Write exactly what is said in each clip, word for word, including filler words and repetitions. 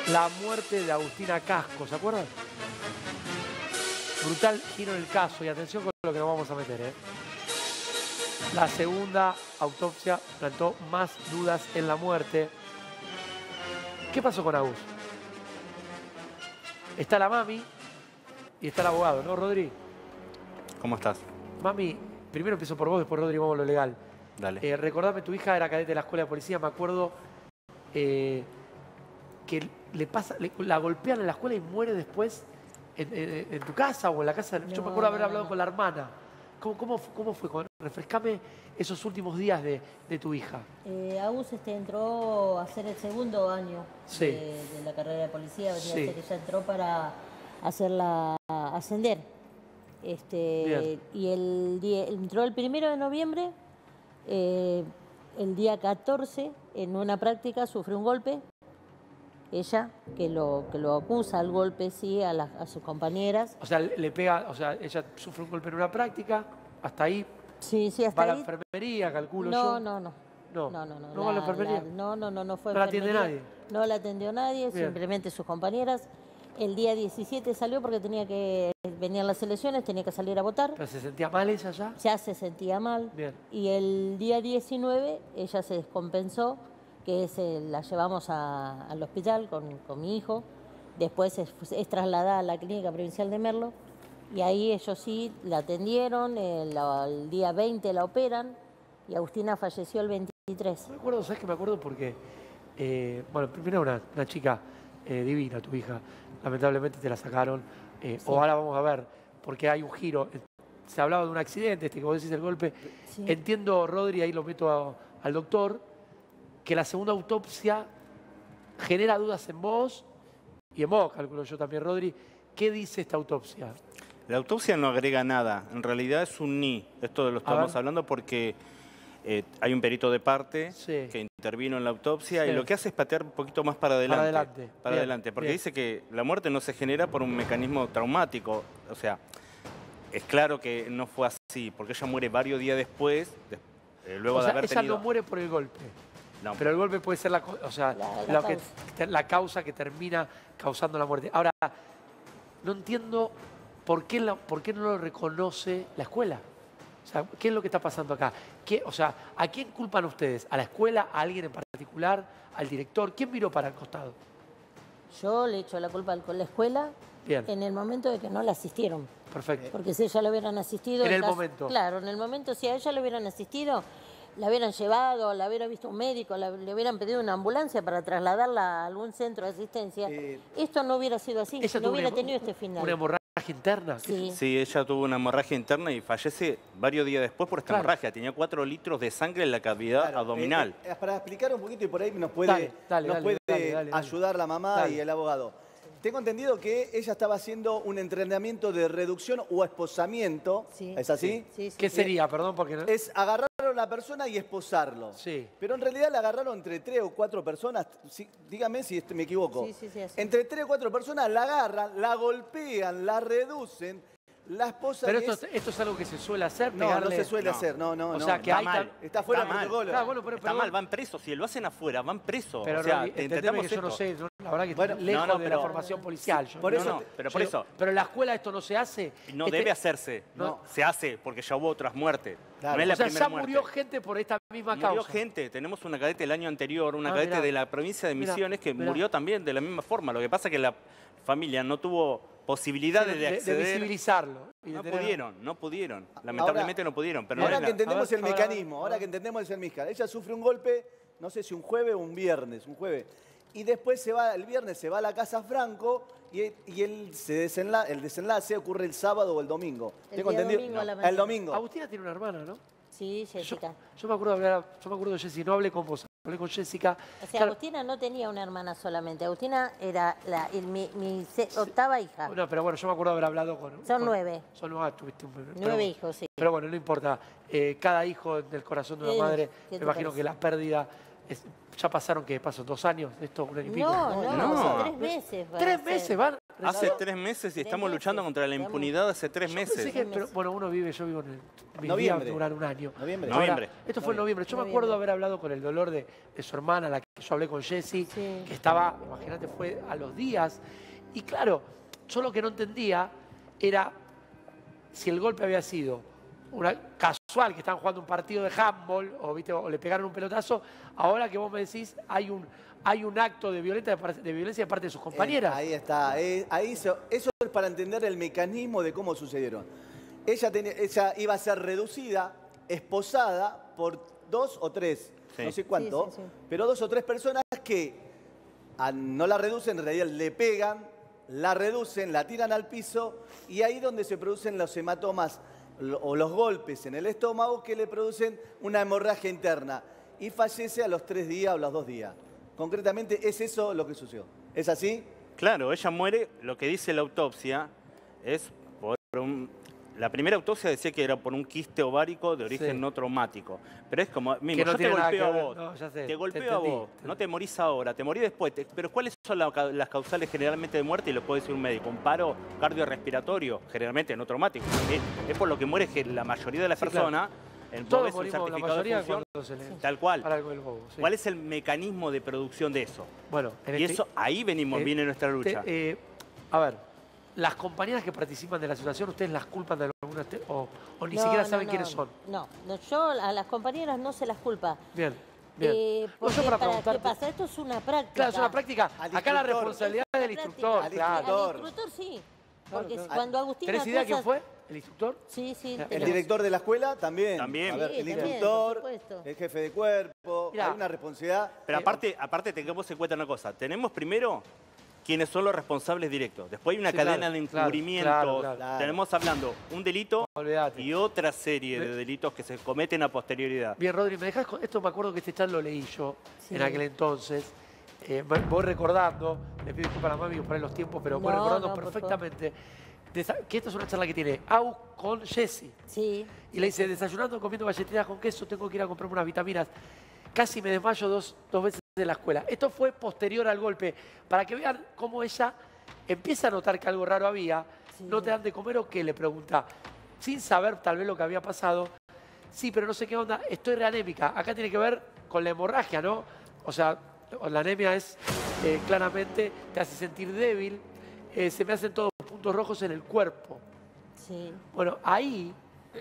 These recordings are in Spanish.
la muerte de Agustina Casco, ¿se acuerdan? Brutal giro en el caso y atención con lo que nos vamos a meter, ¿eh? La segunda autopsia plantó más dudas en la muerte. ¿Qué pasó con Agus? Está la mami y está el abogado, ¿no, Rodri? ¿Cómo estás? Mami, primero empiezo por vos, después Rodri, vamos a lo legal. Dale. Eh, recordame, tu hija era cadete de la escuela de policía, me acuerdo eh, que le pasa, le, la golpean en la escuela y muere después en, en, en tu casa o en la casa. No, Yo me acuerdo haber hablado no. con la hermana. ¿Cómo, cómo, cómo fue? Refrescame esos últimos días de, de tu hija. Eh, Agus este, entró a hacer el segundo año sí. de, de la carrera de policía. Sí. Que ya entró para hacerla ascender. Este, y el día, entró el primero de noviembre, eh, el día catorce, en una práctica, sufrió un golpe. Ella, que lo, que lo acusa al golpe, sí, a, las, a sus compañeras. O sea, le pega, o sea, ella sufre un golpe en una práctica, hasta ahí. Sí, sí, hasta va ahí. a la enfermería, calculo no, yo. No, no, no. No, no, no. ¿No la, va a la enfermería? La, no, no, no, no fue ¿No la atiende nadie? No la atendió nadie, Bien. simplemente sus compañeras. El día diecisiete salió porque tenía que, venían las elecciones, tenía que salir a votar. ¿Pero se sentía mal ella ya? Ya se sentía mal. Bien. Y el día diecinueve ella se descompensó, que es, eh, la llevamos a, al hospital con, con mi hijo. Después es, es trasladada a la clínica provincial de Merlo. Y ahí ellos sí la atendieron, el, el día veinte la operan y Agustina falleció el veintitrés. Me acuerdo, ¿sabes qué me acuerdo? Porque, eh, bueno, primero una, una chica eh, divina, tu hija. Lamentablemente te la sacaron. Eh, sí. O ahora vamos a ver, porque hay un giro. Se hablaba de un accidente, este que vos decís el golpe. Sí. Entiendo, Rodri, ahí lo meto a, al doctor, que la segunda autopsia genera dudas en vos y en vos, calculo yo también, Rodri. ¿Qué dice esta autopsia? La autopsia no agrega nada. En realidad es un ni. Esto lo estamos hablando porque eh, hay un perito de parte sí. que intervino en la autopsia sí. y lo que hace es patear un poquito más para adelante. Para adelante. Para bien, adelante. Porque bien. dice que la muerte no se genera por un mecanismo traumático. O sea, es claro que no fue así, porque ella muere varios días después, eh, luego o sea, de haber ella tenido... no muere por el golpe. No. Pero el golpe puede ser la, o sea, la, la, lo causa. Que, la causa que termina causando la muerte. Ahora, no entiendo por qué, la, por qué no lo reconoce la escuela. O sea, ¿qué es lo que está pasando acá? ¿Qué, o sea, ¿a quién culpan ustedes? ¿A la escuela? ¿A alguien en particular? ¿Al director? ¿Quién miró para el costado? Yo le echo la culpa a la escuela Bien. en el momento de que no la asistieron. Perfecto. Porque si ella lo hubieran asistido... En el caso, momento. Claro, en el momento, si a ella lo hubieran asistido, la hubieran llevado, la hubiera visto un médico, la, le hubieran pedido una ambulancia para trasladarla a algún centro de asistencia. Eh, Esto no hubiera sido así, no hubiera una, tenido este final. ¿Una hemorragia interna? Sí. sí, ella tuvo una hemorragia interna y fallece varios días después por esta claro. hemorragia. Tenía cuatro litros de sangre en la cavidad claro. abdominal. Eh, eh, para explicar un poquito y por ahí nos puede, dale, dale, nos dale, puede dale, dale, ayudar la mamá dale. y el abogado. Tengo entendido que ella estaba haciendo un entrenamiento de reducción o esposamiento. Sí. ¿Es así? Sí, sí, ¿Qué sí. sería? Perdón, porque no... Es agarrar a la persona y esposarlo. Sí. Pero en realidad la agarraron entre tres o cuatro personas. Sí, dígame si me equivoco. Sí, sí, sí, así. Entre tres o cuatro personas la agarran, la golpean, la reducen. La esposa Pero esto es... esto es algo que se suele hacer, No, pegarle... no se suele no. hacer, no, no, O no. sea, que está hay mal. tal... Está fuera está del mal. protocolo. Claro, bueno, pero, está pero, mal, van presos. Si lo hacen afuera, van presos. Pero o sea, no, entendemos que yo esto. no sé, la verdad que bueno, lejos no, no, de pero, la formación policial. Yo, por no, eso, no, pero yo por digo, eso. Pero en la escuela esto no se hace. No este, debe hacerse. No. Se hace porque ya hubo otras muertes. Claro. No es la o sea, primera ya muerte. murió gente por esta misma Murió causa. gente. Tenemos una cadete el año anterior, una Ah, cadete mirá. de la provincia de Misiones Mirá, que mirá. murió también de la misma forma. Lo que pasa es que la familia no tuvo posibilidades de, de acceder. de visibilizarlo. Y de No tener... pudieron, no pudieron. Lamentablemente ahora, no pudieron. Pero ahora no que la... entendemos ver, el ahora, mecanismo, ahora. ahora que entendemos el mecanismo. Ella sufre un golpe, no sé si un jueves o un viernes, un jueves. Y después se va, el viernes se va a la Casa Franco y, y el, se desenla, el desenlace ocurre el sábado o el domingo. El ¿Tengo día entendido? domingo a la No, mañana. el domingo. Agustina tiene una hermana, ¿no? Sí, Jessica. Yo, yo me acuerdo de hablar, yo me acuerdo de Jessica, no hablé con vos, hablé con Jessica. O sea, claro, Agustina no tenía una hermana solamente. Agustina era la, el, mi, mi se, octava hija. No, pero bueno, yo me acuerdo de haber hablado con... Son con, nueve. Son nueve, tuviste un bebé. Nueve pero, hijos, sí. Pero bueno, no importa. Eh, cada hijo del corazón de una Eh, madre, ¿qué me te imagino parece? que la pérdida... Es, ya pasaron, ¿qué pasó? ¿Dos años? ¿Esto? ¿Un año y pico? No, no, No. tres meses. van a ¿Tres ser. meses van? Hace tres meses y estamos luchando contra la impunidad hace tres meses. Que, pero, bueno, uno vive, yo vivo en el... Mis días duran un año. Noviembre. Ahora, noviembre. Esto fue en noviembre. Yo noviembre. me acuerdo haber hablado con el dolor de, de su hermana, la que yo hablé con Jessy, sí. que estaba, imagínate, fue a los días. Y claro, yo lo que no entendía era si el golpe había sido una casual, que estaban jugando un partido de handball, o, ¿viste? o le pegaron un pelotazo, ahora que vos me decís, hay un, hay un acto de violencia de, de, violencia de parte de sus compañeras. Eh, ahí está. Eh, ahí se, eso es para entender el mecanismo de cómo sucedieron. Ella, tenía, ella iba a ser reducida, esposada por dos o tres, sí. no sé cuánto, sí, sí, sí. pero dos o tres personas que a, no la reducen, en realidad le pegan, la reducen, la tiran al piso, y ahí es donde se producen los hematomas o los golpes en el estómago que le producen una hemorragia interna y fallece a los tres días o los dos días. Concretamente es eso lo que sucedió. ¿Es así? Claro, ella muere, lo que dice la autopsia es por un... La primera autopsia decía que era por un quiste ovárico de origen sí. no traumático. Pero es como, mismo, no yo te golpeo a vos, no, sé, te golpeo te a vos, te no te morís ahora, te morís después. Te, pero ¿cuáles son la, las causales generalmente de muerte? Y lo puede decir un médico. Un paro cardiorrespiratorio, generalmente no traumático. Es, es por lo que muere la mayoría de las sí, personas. Claro. Todos morimos, la mayoría de función, se le... Tal cual. Para el bobo, sí. ¿Cuál es el mecanismo de producción de eso? Bueno, en y este... eso, ahí venimos, eh, viene nuestra lucha. Te, eh, a ver. Las compañeras que participan de la situación, ¿ustedes las culpan de alguna o, o ni no, siquiera saben no, quiénes son? No, no, yo a las compañeras no se las culpa. Bien, bien. Eh, porque, no, para para, ¿Qué pasa? Esto es una práctica. Claro, es una práctica. Al Acá la responsabilidad es del instructor. Al claro. instructor. Al instructor sí. Porque claro, claro. cuando Agustina... ¿Tenés idea quién fue? ¿El instructor? Sí, sí. El tenemos. director de la escuela también. También. A ver, sí, el también, instructor, el jefe de cuerpo, Mirá. hay una responsabilidad. Pero aparte, aparte tengamos en cuenta una cosa. Tenemos primero... quienes son los responsables directos. Después hay una sí, cadena claro, de encubrimientos. Claro, claro, claro. Tenemos hablando un delito Olvídate. y otra serie de delitos que se cometen a posterioridad. Bien, Rodri, ¿me dejás? Esto me acuerdo que este chat lo leí yo sí. en aquel entonces. Eh, voy recordando, le pido disculpas a la mami por los tiempos, pero no, voy recordando no, perfectamente que esta es una charla que tiene Au con Jessy. Sí. Y le dice, desayunando, comiendo galletitas con queso, tengo que ir a comprarme unas vitaminas. Casi me desmayo dos, dos veces de la escuela. Esto fue posterior al golpe, para que vean cómo ella empieza a notar que algo raro había. Sí. ¿No te dan de comer o qué? Le pregunta, sin saber tal vez lo que había pasado. Sí, pero no sé qué onda, estoy reanémica. Acá tiene que ver con la hemorragia, ¿no? O sea, la anemia es eh, claramente, te hace sentir débil, eh, se me hacen todos puntos rojos en el cuerpo. Sí. Bueno, ahí,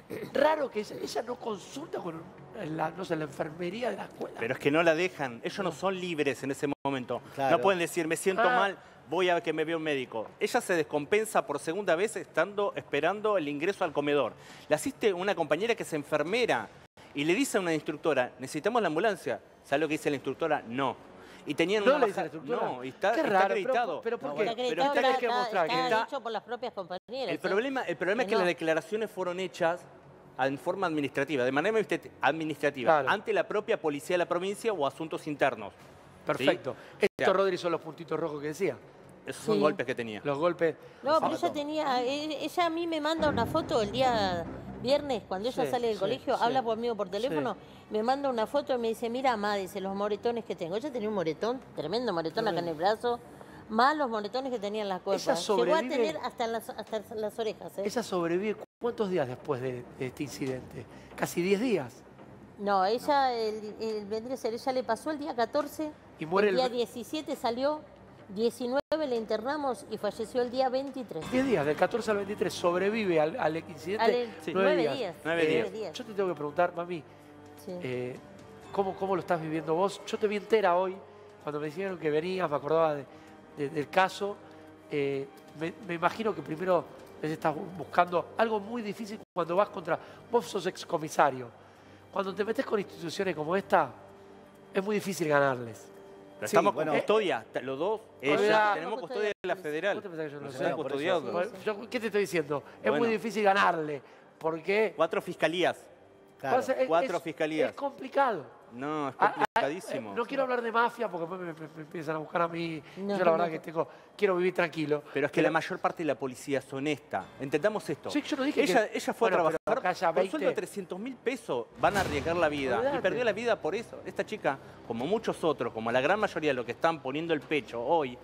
raro que ella, ella no consulta con la, no sé, la enfermería de la escuela. Pero es que no la dejan, ellos no, no son libres en ese momento. Claro. No pueden decir, me siento ah. mal, voy a que me vea un médico. Ella se descompensa por segunda vez estando esperando el ingreso al comedor. Le asiste una compañera que es enfermera y le dice a una instructora, necesitamos la ambulancia. ¿Sabe lo que dice la instructora? No. Y tenían no una le baja... No, y está, Qué está raro, acreditado. Pero, pero ¿por qué? No, bueno, pero está, tenés está, que mostrar está, que está está... dicho por las propias compañeras. El problema, el problema que es que no. las declaraciones fueron hechas en forma administrativa, de manera administrativa, claro. ante la propia policía de la provincia o asuntos internos. Perfecto. ¿Sí? Esto, o sea, Rodri, son los puntitos rojos que decía. Esos son sí. golpes que tenía. Los golpes... No, pero ella tenía... Ella a mí me manda una foto el día viernes, cuando ella sí, sale del sí, colegio, sí. habla conmigo por teléfono, sí. me manda una foto y me dice, mira, ma, dice, los moretones que tengo. Ella tenía un moretón, tremendo moretón acá en el brazo, más los moretones que tenía en las cuerpas. Llegó a tener hasta en las, hasta en las orejas. ¿eh? ¿Ella sobrevive cuántos días después de, de este incidente? ¿Casi diez días? No, ella, el, el, vendría a ser, ella le pasó el día catorce, y muere el día el... diecisiete salió, diecinueve le internamos y falleció el día veintitrés. diez días, del catorce al veintitrés, sobrevive al, al incidente. Al, sí. nueve, nueve días. días. Nueve días. días. Yo te tengo que preguntar, mami, sí. eh, ¿cómo, ¿cómo lo estás viviendo vos? Yo te vi entera hoy, cuando me dijeron que venías, me acordaba de, de, del caso. Eh, me, me imagino que primero estás buscando algo muy difícil cuando vas contra... Vos sos excomisario. Cuando te metes con instituciones como esta, es muy difícil ganarles. Pero sí, estamos bueno, con custodia, eh, los dos. Ella, tenemos custodia de la federal. ¿Vos te pensás que yo no sé? Custodiado. Sí, sí. ¿Qué te estoy diciendo? Es bueno. muy difícil ganarle. ¿Por qué? Cuatro fiscalías. Claro. Es, Cuatro es, fiscalías. Es complicado. No, es complicadísimo. Ah, ah, no quiero hablar de mafia porque me, me, me, me empiezan a buscar a mí. No, yo la verdad no. que tengo, quiero vivir tranquilo. Pero es que pero... la mayor parte de la policía es honesta. Entendamos esto. Sí, yo lo dije. Ella, que... ella fue bueno, a trabajar por un sueldo de trescientos mil pesos. Van a arriesgar la vida. Olvídate. Y perdió la vida por eso. Esta chica, como muchos otros, como la gran mayoría de los que están poniendo el pecho hoy,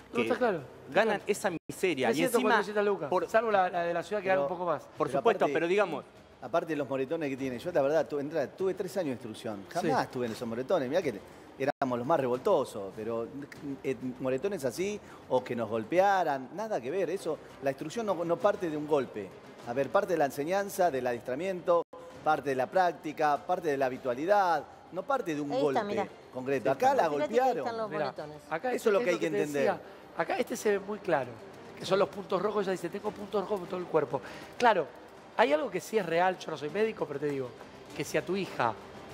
que no, está claro, ganan claro. esa miseria. trescientos, y encima, cuatrocientas lucas, por, salvo la, la de la ciudad que pero, gana un poco más. por pero supuesto, aparte, pero digamos... Aparte de los moretones que tiene. Yo, la verdad, tuve, entré, tuve tres años de instrucción. Jamás Sí. tuve en esos moretones. Mirá que éramos los más revoltosos, pero eh, moretones así, o que nos golpearan, nada que ver. Eso, la instrucción no, no parte de un golpe. A ver, parte de la enseñanza, del adiestramiento, parte de la práctica, parte de la habitualidad, no parte de un Ahí golpe está, mirá. concreto. Acá la Fíjate que ahí golpearon. están los Mirá, moretones. acá Eso es lo que hay que te entender. decía. Acá este se ve muy claro, que son los puntos rojos. Ella dice, tengo puntos rojos por todo el cuerpo. Claro, hay algo que sí es real, yo no soy médico, pero te digo, que si a tu hija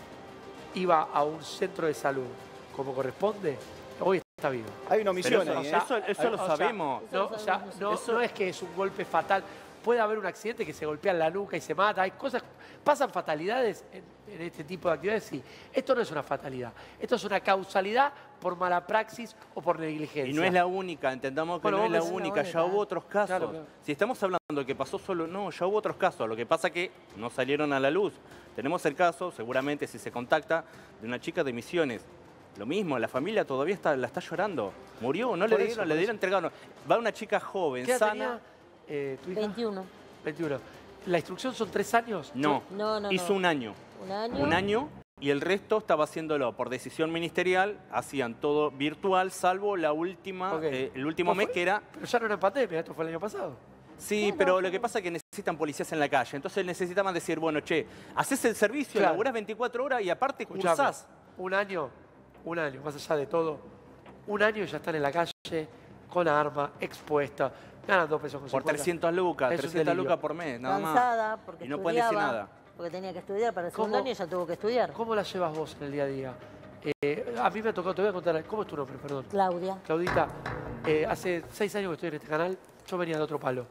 iba a un centro de salud como corresponde, hoy está viva. Hay una omisión Pero ahí, eso, ¿eh? eso, eso lo O sea, sabemos. No, o sea, no, no es que es un golpe fatal. Puede haber un accidente que se golpea en la nuca y se mata. Hay cosas, pasan fatalidades en, en este tipo de actividades. Sí, esto no es una fatalidad. Esto es una causalidad por mala praxis o por negligencia. Y no es la única, entendamos que Bueno, no es vos la decís única, la ya única. hubo otros casos. Claro, claro. Si estamos hablando de que pasó solo, no, ya hubo otros casos. Lo que pasa que no salieron a la luz. Tenemos el caso, seguramente si se contacta, de una chica de Misiones. Lo mismo, la familia todavía está, la está llorando. Murió, no Por le eso, dieron, por le eso. dieron entregado. Va una chica joven, ¿Qué edad sana. tenía eh, tu hija? veintiuno. veintiuno. ¿La instrucción son tres años? No, No, no, hizo no. un año. Un año. Un año y el resto estaba haciéndolo por decisión ministerial, hacían todo virtual, salvo la última, Ok. eh, el último ¿No mes fue? que era... Pero ya no era en pandemia, esto fue el año pasado. Sí, Bueno, pero lo pero- que pasa es que necesitan policías en la calle, entonces necesitaban decir, bueno, che, haces el servicio, Claro. laburás veinticuatro horas y aparte Escuchame, cursás. un año, un año, más allá de todo, un año ya están en la calle, con arma, expuesta, ganan dos pesos con Por cincuenta. trescientas lucas, Es un trescientas delirio. lucas por mes, nada más. Cansada porque Y no pueden decir estudiaba, nada. porque tenía que estudiar para el ¿Cómo? segundo año y ya tuvo que estudiar. ¿Cómo la llevas vos en el día a día? Eh, a mí me ha tocado, te voy a contar, ¿cómo es tu nombre? Perdón. Claudia. Claudita, eh, hace seis años que estoy en este canal, yo venía de otro palo.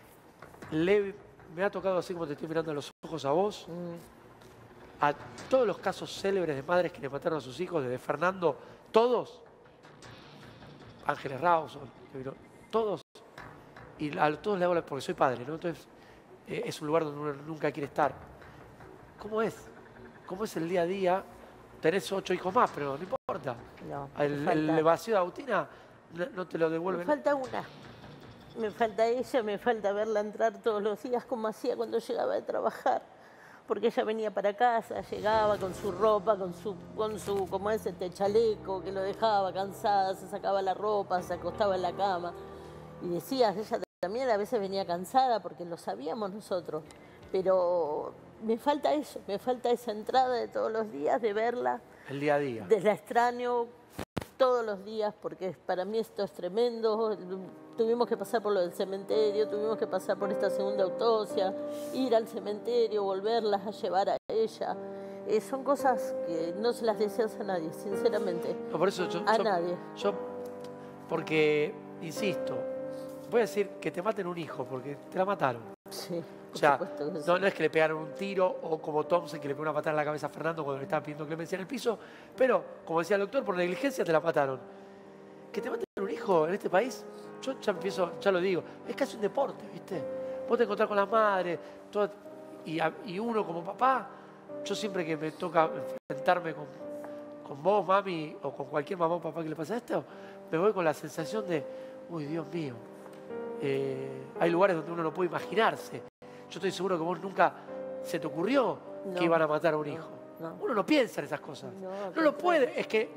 Le- me ha tocado, así como te estoy mirando a los ojos a vos, Mm. a todos los casos célebres de madres que le mataron a sus hijos, desde Fernando, todos, Ángeles Rawson, que vino, todos, y a todos le hago la, porque soy padre, ¿no? Entonces, eh, es un lugar donde uno nunca quiere estar. ¿Cómo es? ¿Cómo es el día a día? Tenés ocho hijos más, pero no importa. No, me El, falta- el vacío de Agustina no, no te lo Me devuelven. falta una. Me falta ella, me falta verla entrar todos los días como hacía cuando llegaba de trabajar. Porque ella venía para casa, llegaba con su ropa, con su, con su, como es este chaleco, que lo dejaba cansada, se sacaba la ropa, se acostaba en la cama. Y decías, ella también a veces venía cansada porque lo sabíamos nosotros. Pero me falta eso, me falta esa entrada de todos los días, de verla. El día a día. De- La extraño todos los días porque para mí esto es tremendo. Tuvimos que pasar por lo del cementerio, tuvimos que pasar por esta segunda autopsia, ir al cementerio, volverlas a llevar a ella. Eh, son cosas que no se las deseas a nadie, sinceramente. No, por eso yo, A yo- nadie. yo- porque, insisto, voy a decir que te maten un hijo, porque te la mataron. Sí, O por sea, supuesto que sí. no, no es que le pegaron un tiro o como Thompson que le pegó una patada en la cabeza a Fernando cuando le estaban pidiendo clemencia en el piso, pero, como decía el doctor, por negligencia te la mataron. Que te maten un hijo en este país, yo ya empiezo, ya lo digo, es casi un deporte, ¿viste? Vos te encontrás con las madres, todas- y, a- y uno como papá, yo siempre que me toca enfrentarme con, con vos, mami, o con cualquier mamá o papá que le pasa esto, me voy con la sensación de, uy, Dios mío, eh, hay lugares donde uno no puede imaginarse. Yo estoy seguro que vos nunca se te ocurrió No. que iban a matar a un hijo. no. Uno no piensa en esas cosas. No, No, al lo contrario. puede. Es que eh,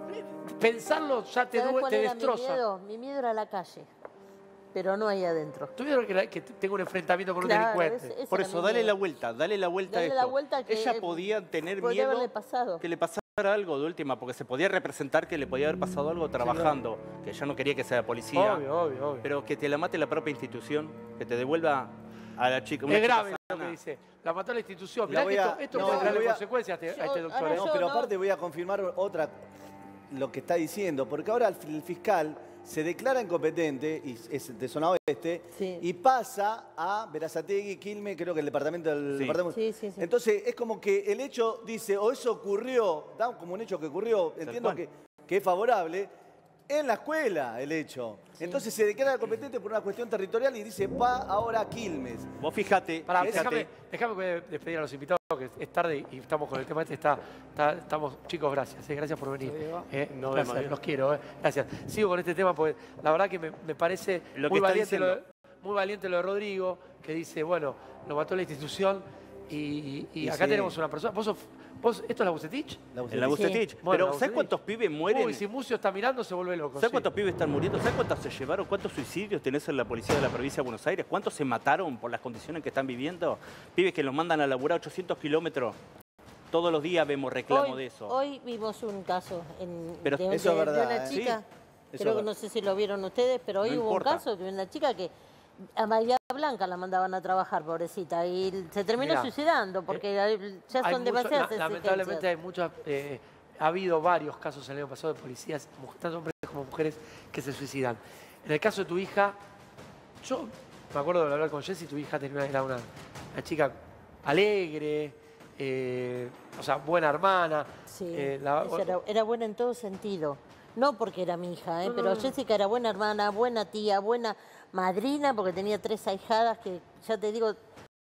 pensarlo ya te, ¿Sabes due- cuál te era mi destroza. miedo? Mi miedo era la calle, pero no ahí adentro. Tuvieron que, la- que tenga un enfrentamiento con Claro, un delincuente. ese- ese Por era eso, mi dale miedo. la vuelta, dale la vuelta Dale a la esto. vuelta que Ella podía tener podría miedo haberle pasado. que le pasara algo de última, porque se podía representar que le podía haber pasado algo trabajando, que ella no quería que sea policía, Obvio, obvio, obvio. pero que te la mate la propia institución, que te devuelva a la chica. una Es chica grave lo sana. que dice. La mató la institución. La Mirá voy que a- esto, esto no, puede la traerle voy a- consecuencias a este, a este Yo- doctor. ahora ¿eh? No, yo pero no- aparte voy a confirmar otra, lo que está diciendo, porque ahora el, el fiscal se declara incompetente, y es de zona oeste, Sí. y pasa a Berazategui, Quilmes, creo que el departamento del Sí. departamento. Sí, sí, sí. Entonces es como que el hecho dice, o eso ocurrió, da como un hecho que ocurrió, entiendo cual. que, que es favorable, en la escuela el hecho. Sí. Entonces se declara competente por una cuestión territorial y dice, va ahora a Quilmes. Vos fíjate. Pará, déjame, déjame despedir a los invitados, que es tarde y estamos con el tema este. Está, está, estamos, chicos, gracias. Eh, gracias por venir. Eh, no, gracias, los quiero. Eh, gracias. Sigo con este tema porque la verdad que me, me parece lo muy, que valiente lo, muy valiente lo de Rodrigo, que dice, bueno, lo mató la institución y, y, y acá sí. tenemos una persona. ¿Vos sos, ¿Vos, ¿Esto es la Bucetich? La Bucetich. En la Bucetich. Sí. Bueno, pero ¿sabes cuántos pibes mueren? Uy, si Mucio está mirando se vuelve loco. ¿Sabes sí. cuántos pibes están muriendo? ¿Sabes cuántos se llevaron? ¿Cuántos suicidios tenés en la policía de la provincia de Buenos Aires? ¿Cuántos se mataron por las condiciones que están viviendo? Pibes que los mandan a laburar ochocientos kilómetros. Todos los días vemos reclamo hoy, de eso. Hoy vimos un caso en, pero de, eso de, es verdad, de una chica. ¿eh? Creo que no sé si lo vieron ustedes, pero hoy no hubo importa. un caso de una chica que a María Blanca la mandaban a trabajar, pobrecita, y se terminó Mirá, suicidando porque eh, ya son demasiadas mucho, Lamentablemente hay muchas, eh, ha habido varios casos el año pasado de policías, tanto hombres como mujeres, que se suicidan. En el caso de tu hija, yo me acuerdo de hablar con Jessy, tu hija tenía, era una, una chica alegre, eh, o sea, buena hermana. Sí, eh, la, era, era buena en todo sentido. No porque era mi hija, ¿eh? no, pero no, no. Jessica era buena hermana, buena tía, buena madrina, porque tenía tres ahijadas que, ya te digo,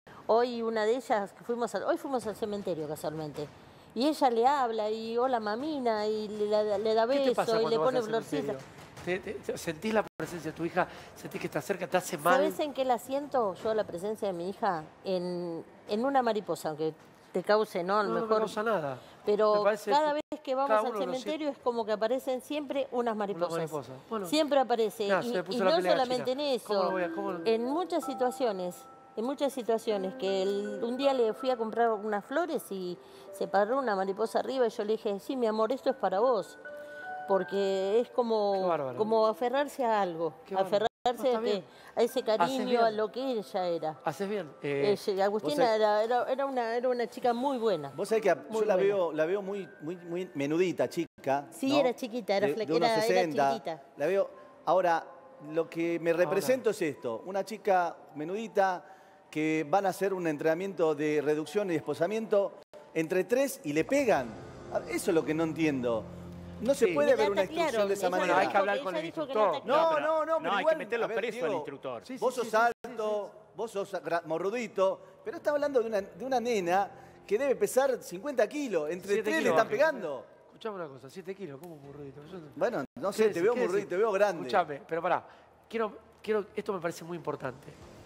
hoy una de ellas, que fuimos al, hoy fuimos al cementerio casualmente, y ella le habla y hola mamina, y le, le da beso y le pone florcita. ¿Te, te, ¿Sentís la presencia de tu hija? ¿Sentís que está cerca? ¿Te hace mal? ¿Sabés en qué la siento yo, la presencia de mi hija? En, en una mariposa, aunque te cause, ¿no? A lo no, mejor. No me causa nada. Pero cada vez que vamos al cementerio es como que aparecen siempre unas mariposas. Una mariposa. Bueno, siempre aparece. Nah, y y no solamente en eso. ¿Cómo lo voy a, cómo lo... En muchas situaciones, en muchas situaciones, que el, un día le fui a comprar unas flores y se paró una mariposa arriba y yo le dije, sí, mi amor, esto es para vos. Porque es como, como aferrarse a algo. Aferrarse no, a, que, a ese cariño, a lo que ella era. Haces bien. Eh, ella, Agustina era, era, era, una, era una chica muy buena. Vos sabés que yo la veo, la veo muy, muy, muy menudita, chica. Sí, ¿no? era chiquita, era, de, de era, era chiquitita. La veo. Ahora, lo que me represento Ahora. es esto. Una chica menudita que van a hacer un entrenamiento de reducción y desposamiento entre tres y le pegan. Eso es lo que no entiendo. No se sí. puede ver una instrucción claro, de esa manera. Bueno, hay que hablar con el instructor. No, no, no, pero no, hay igual, que meterlo ver, preso Diego, al instructor. Sí, sí, vos sos sí, alto, sí, sí. vos sos morrudito, pero está hablando de una, de una nena que debe pesar cincuenta kilos. Entre tres le están pegando. Escuchame una cosa, siete kilos, ¿cómo morrudito? Bueno, no sé, te veo morrudito, te veo grande. Escuchame, pero pará, quiero, quiero, esto me parece muy importante.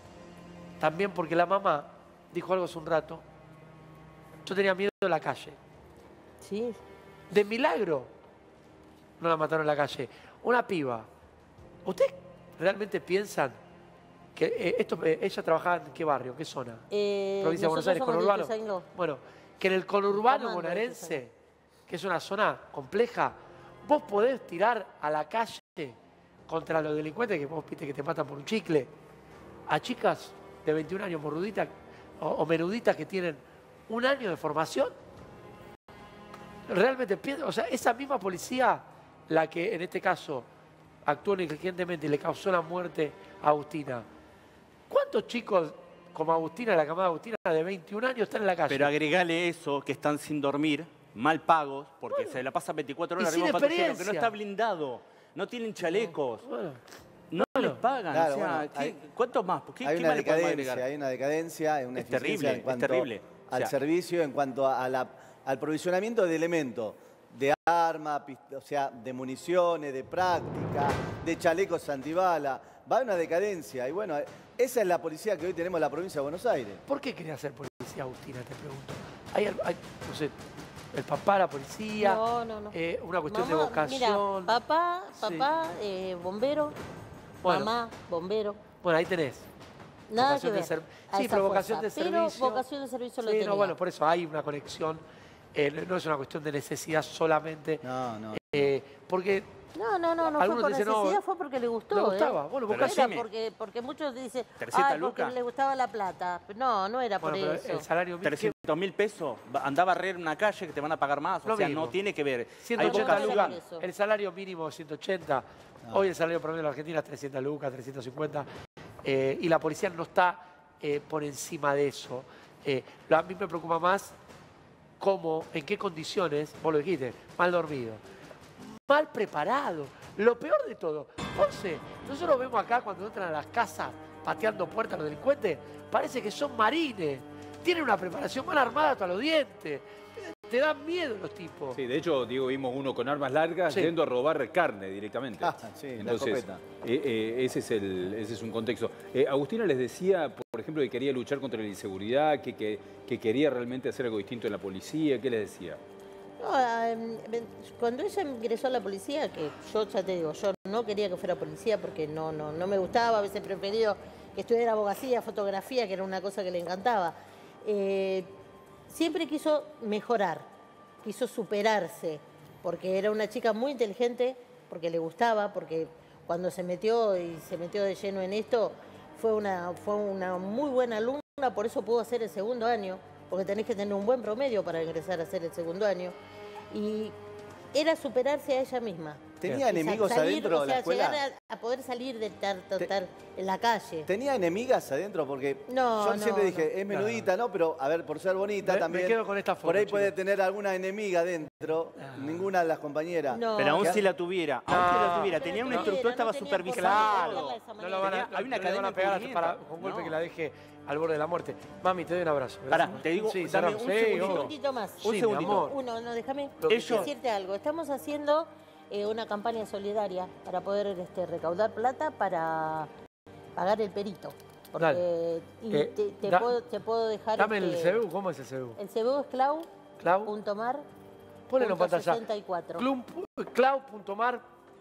También porque la mamá dijo algo hace un rato. Yo tenía miedo de la calle. Sí. De milagro. No la mataron en la calle. Una piba. ¿Ustedes realmente piensan que eh, esto, eh, ella trabajaba en qué barrio, qué zona? Eh, Provincia de Buenos Aires, conurbano. Bueno, que en el conurbano bonaerense, que es una zona compleja, vos podés tirar a la calle contra los delincuentes que vos viste que te matan por un chicle, a chicas de veintiún años morruditas o, o menuditas que tienen un año de formación. Realmente pienso, o sea, esa misma policía, la que en este caso actuó negligentemente y le causó la muerte a Agustina. ¿Cuántos chicos como Agustina, la camada Agustina, de veintiún años están en la calle? Pero agregale eso, que están sin dormir, mal pagos, porque bueno, se la pasan veinticuatro horas arriba de un patrullero, que no está blindado, no tienen chalecos, bueno, no bueno, les pagan. Claro, o sea, bueno, hay, ¿cuántos más? ¿Qué, hay, ¿qué una más decadencia, hay una decadencia, hay una es terrible, en cuanto es terrible. al o sea, servicio, en cuanto a la, al provisionamiento de elementos. De armas, o sea, de municiones, de práctica, de chalecos antibala. Va a una decadencia. Y bueno, esa es la policía que hoy tenemos en la provincia de Buenos Aires. ¿Por qué querías ser policía, Agustina? Te pregunto. ¿Hay, hay no sé, el papá, la policía? No, no, no. Eh, una cuestión mamá, de vocación. Mira, papá, papá, sí. eh, bombero, bueno, mamá, bombero. Bueno, ahí tenés. Nada que ver. Sí, pero vocación de servicio. Pero vocación de servicio lo sí, tenía. No, bueno, por eso hay una conexión. Eh, no es una cuestión de necesidad solamente. No, no. Eh, porque No, no, no, no fue por necesidad, no, fue porque le gustó. Le gustaba, ¿eh? bueno, no era porque, porque muchos dicen, ah, porque le gustaba la plata. No, no era bueno, por eso. El salario mínimo. trescientos mil pesos, anda a barrer una calle que te van a pagar más. O Lo sea, mismo. no tiene que ver. ciento ochenta lucas, el salario mínimo ciento ochenta. No. Hoy el salario promedio de la Argentina es trescientas lucas, trescientos cincuenta. Eh, y la policía no está eh, por encima de eso. Eh, a mí me preocupa más cómo, en qué condiciones, vos lo dijiste, mal dormido, mal preparado. Lo peor de todo, José, nosotros vemos acá cuando entran a las casas pateando puertas los delincuentes, parece que son marines. Tienen una preparación mal armada hasta los dientes. Te dan miedo los tipos. Sí, de hecho, Diego, vimos uno con armas largas sí. yendo a robar carne directamente. Ah, sí, entonces, la eh, eh, ese, es el, ese es un contexto. Eh, Agustina les decía, por ejemplo, que quería luchar contra la inseguridad, que, que, que quería realmente hacer algo distinto en la policía. ¿Qué les decía? No, cuando ella ingresó a la policía, que yo ya te digo, yo no quería que fuera policía porque no, no, no me gustaba, a veces preferido que estudiara abogacía, fotografía, que era una cosa que le encantaba. Eh, siempre quiso mejorar, quiso superarse, porque era una chica muy inteligente, porque le gustaba, porque cuando se metió y se metió de lleno en esto, fue una, fue una muy buena alumna, por eso pudo hacer el segundo año, porque tenés que tener un buen promedio para ingresar a hacer el segundo año. Y era superarse a ella misma. ¿Tenía enemigos salir, adentro o sea, de la escuela? Llegar a, a poder salir de estar, estar en la calle. ¿Tenía enemigas adentro? Porque no, yo no, siempre no. dije, es menudita, ¿no? Pero, a ver, por ser bonita me, también. Me quedo con esta foto, por ahí chicos. puede tener alguna enemiga adentro. Ah. Ninguna de las compañeras. No. Pero aún si la tuviera. Aún no. si la tuviera. Tenía una instructora, estaba no supervisando. No lo van a, hay una no cadena van a pegar de para, con golpe no. que la deje al borde de la muerte. Mami, te doy un abrazo. Pará, te digo, sí, dame un sí, segundito. Un segundito más. Un sí, segundito. Uno, no, déjame Ellos... decirte algo. Estamos haciendo eh, una campaña solidaria para poder este, recaudar plata para pagar el perito. Porque, Dale. y eh, te, te, da, puedo, te puedo dejar... Dame este, el C B U, ¿cómo es el C B U? El C B U es clau. Clau. Punto mar. Ponelo en pantalla. sesenta y cuatro. Clau.mar.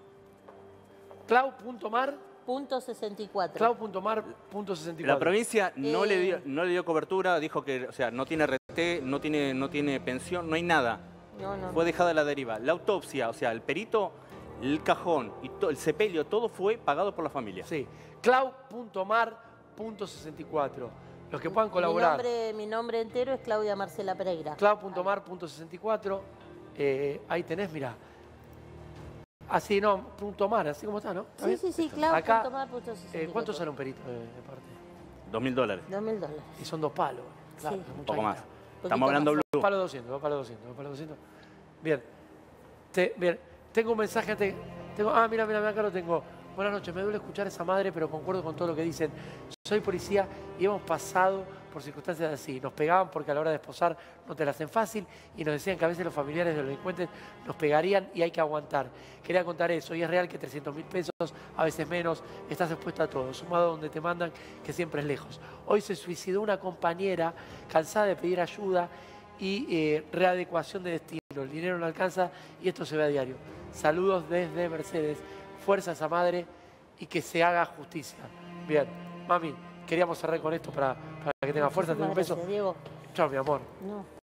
Clau.mar. Punto sesenta y cuatro. Clau.mar. Punto sesenta y cuatro. La provincia no, eh... le dio, no le dio cobertura, dijo que, o sea, no tiene R T, no tiene, no tiene pensión, no hay nada. No, no. Fue dejada a la deriva. La autopsia, o sea, el perito, el cajón y to, el sepelio, todo fue pagado por la familia. Sí. Clau.mar. Punto sesenta y cuatro. Los que puedan colaborar. Mi nombre, mi nombre entero es Claudia Marcela Pereira. Clau.mar. Punto sesenta y cuatro. Eh, ahí tenés, mirá. Así, no, punto mar, así como está, ¿no? ¿Está sí, bien? sí, sí, Clau.mar. Punto sesenta y cuatro. Eh, ¿Cuánto sale un perito de, de parte? Dos mil dólares. Dos mil dólares. Y son dos palos. Claro, Sí. es Un mucha poco guita. más. Estamos hablando blue. Dos palos doscientos, dos palos doscientos, dos palos doscientos. Bien. Te, bien. Tengo un mensaje. Te, tengo, ah, mira, mira, mira, acá lo tengo. Buenas noches, me duele escuchar a esa madre, pero concuerdo con todo lo que dicen. Soy policía y hemos pasado por circunstancias así. Nos pegaban porque a la hora de esposar no te la hacen fácil y nos decían que a veces los familiares de los delincuentes nos pegarían y hay que aguantar. Quería contar eso y es real que trescientos mil pesos, a veces menos, estás expuesto a todo, sumado donde te mandan, que siempre es lejos. Hoy se suicidó una compañera cansada de pedir ayuda y eh, readecuación de destino. El dinero no alcanza y esto se ve a diario. Saludos desde Mercedes. Fuerza a esa madre y que se haga justicia. Bien, mami, queríamos cerrar con esto para, para que tenga fuerza. Te doy un beso. Diego. Chao, mi amor. No.